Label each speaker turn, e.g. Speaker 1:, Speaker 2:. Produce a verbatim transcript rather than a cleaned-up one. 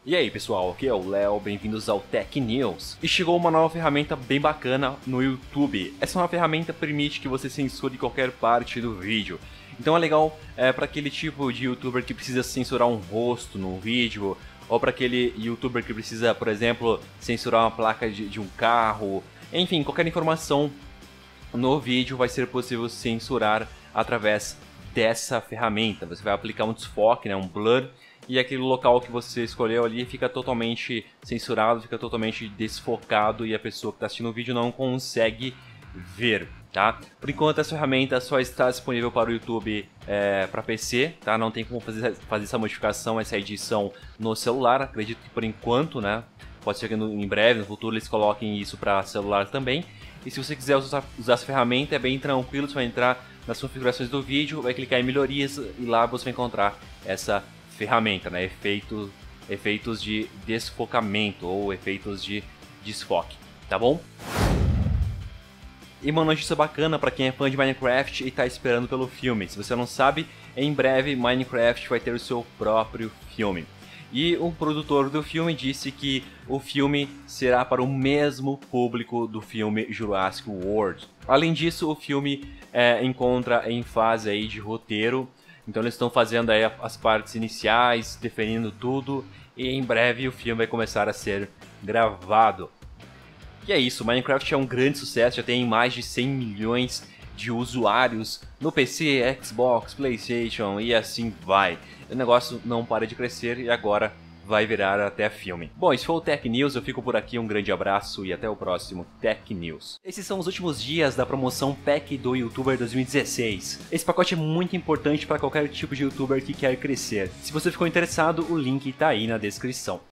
Speaker 1: E aí pessoal, aqui é o Léo, bem-vindos ao Tech News. E chegou uma nova ferramenta bem bacana no YouTube. Essa nova ferramenta permite que você censure qualquer parte do vídeo. Então é legal é, para aquele tipo de youtuber que precisa censurar um rosto no vídeo, ou para aquele youtuber que precisa, por exemplo, censurar uma placa de, de um carro. Enfim, qualquer informação no vídeo vai ser possível censurar através dessa ferramenta. Você vai aplicar um desfoque, né, um blur, e aquele local que você escolheu ali fica totalmente censurado, fica totalmente desfocado e a pessoa que está assistindo o vídeo não consegue ver, tá? Por enquanto essa ferramenta só está disponível para o YouTube é, para P C, tá? Não tem como fazer, fazer essa modificação, essa edição no celular, acredito que por enquanto, né? Pode ser que no, em breve, no futuro, eles coloquem isso para celular também. E se você quiser usar, usar essa ferramenta, é bem tranquilo, você vai entrar nas configurações do vídeo, vai clicar em melhorias e lá você vai encontrar essa ferramenta, né? Efeitos, efeitos de desfocamento ou efeitos de desfoque, tá bom? E uma notícia bacana para quem é fã de Minecraft e está esperando pelo filme. Se você não sabe, em breve Minecraft vai ter o seu próprio filme. E o produtor do filme disse que o filme será para o mesmo público do filme Jurassic World. Além disso, o filme é, encontra em fase aí de roteiro. Então eles estão fazendo aí as partes iniciais, definindo tudo. E em breve o filme vai começar a ser gravado. E é isso, Minecraft é um grande sucesso, já tem mais de cem milhões de usuários no P C, Xbox, PlayStation e assim vai. O negócio não para de crescer e agora vai virar até filme. Bom, esse foi o Tech News, eu fico por aqui, um grande abraço e até o próximo Tech News. Esses são os últimos dias da promoção Pack do YouTuber dois mil e dezesseis. Esse pacote é muito importante para qualquer tipo de YouTuber que quer crescer. Se você ficou interessado, o link tá aí na descrição.